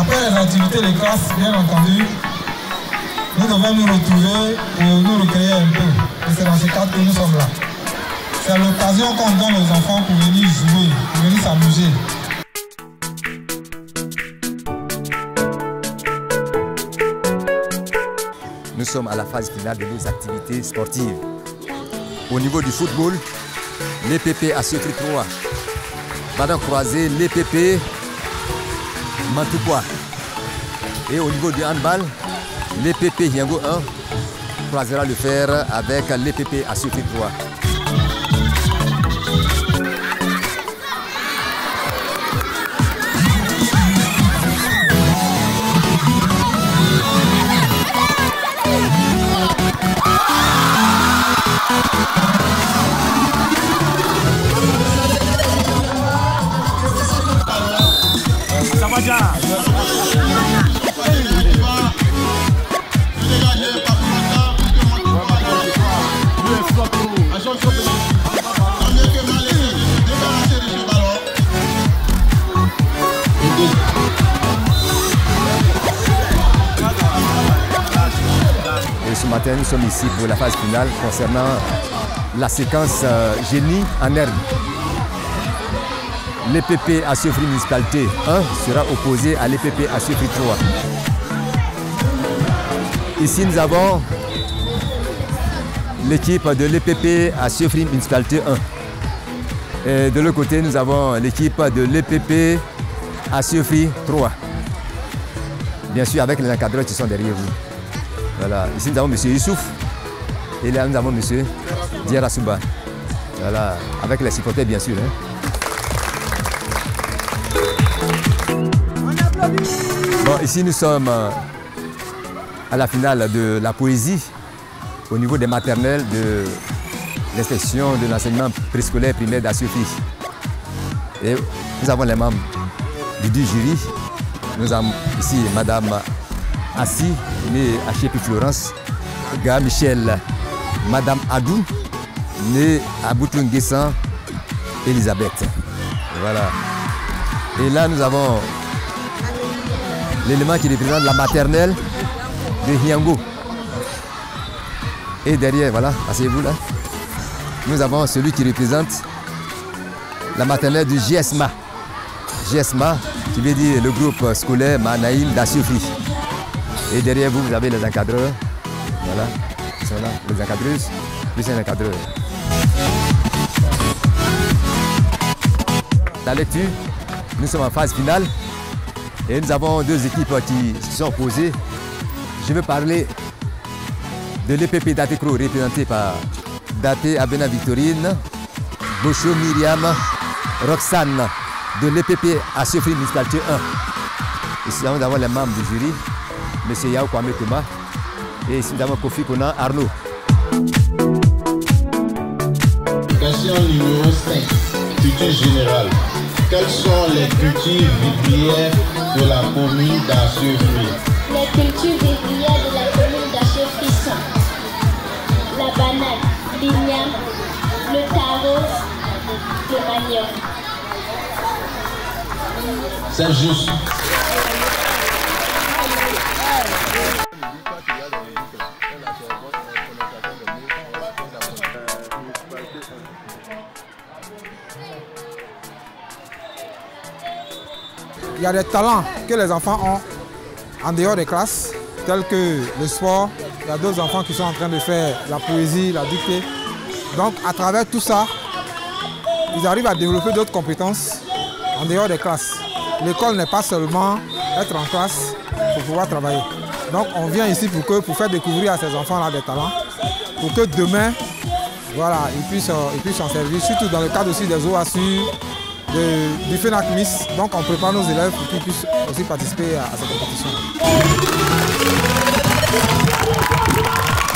Après les activités de classe, bien entendu, nous devons nous retrouver pour nous recréer un peu. Et c'est dans ce cadre que nous sommes là. C'est l'occasion qu'on donne aux enfants pour venir jouer, pour venir s'amuser. Nous sommes à la phase finale de nos activités sportives. Au niveau du football, l'EPP Assoufri 3 va donc croiser l'EPP Mantoupoua. Et au niveau du handball, l'EPP Hiango 1 croisera le fer avec l'EPP Assoufri 3. Ça va bien. Et ce matin, nous sommes ici pour la phase finale concernant la séquence génie en herbe. L'EPP Assoufri Municipalité 1 sera opposé à l'EPP Assoufri 3. Ici, nous avons l'équipe de l'EPP Assoufri Municipalité 1. Et de l'autre côté, nous avons l'équipe de l'EPP Assoufri 3. Bien sûr, avec les encadreurs qui sont derrière vous. Voilà. Ici, nous avons M. Youssouf. Et là, nous avons M. Diara Souba. Voilà. Avec les supporters, bien sûr. Bon, ici, nous sommes à la finale de la poésie au niveau des maternelles de l'inspection de l'enseignement préscolaire primaire d'Assoufri. Et nous avons les membres du jury. Nous avons ici Madame Assi, née à Chépi Florence, Gars Michel, Madame Adou, née à Boutoun-Guessan, Elisabeth. Voilà. Et là, nous avons l'élément qui représente la maternelle de Hiango. Et derrière, voilà, asseyez-vous là. Nous avons celui qui représente la maternelle du GSMA. GSMA, qui veut dire le groupe scolaire Manaïm d'Assoufri. Et derrière vous, vous avez les encadreurs. Voilà, ils sont là, les encadreuses, plus un encadreur. La lecture, nous sommes en phase finale. Et nous avons deux équipes qui sont opposées. Je veux parler de l'EPP d'Atekro, représenté par Daté Abena Victorine, Bocho Myriam, Roxane, de l'EPP Assoufri Municipalité 1. Ici, nous avons les membres du jury, M. Yao Kwame Thomas, et ici, nous avons Kofi Konan Arnaud. Question numéro 5, culture générale. Quelles sont les cultures vivrières de la commune d'Assoufri? Les cultures vivrières de la commune d'Assoufri sont la banane, l'igname, le taro, le manioc. C'est juste. Il y a des talents que les enfants ont en dehors des classes, tels que le sport. Il y a d'autres enfants qui sont en train de faire la poésie, la dictée. Donc à travers tout ça, ils arrivent à développer d'autres compétences en dehors des classes. L'école n'est pas seulement être en classe pour pouvoir travailler. Donc on vient ici pour faire découvrir à ces enfants-là des talents, pour que demain, voilà, ils puissent s'en servir, surtout dans le cadre aussi des OASU, du FENAC-MIS. Donc on prépare nos élèves pour qu'ils puissent aussi participer à cette compétition.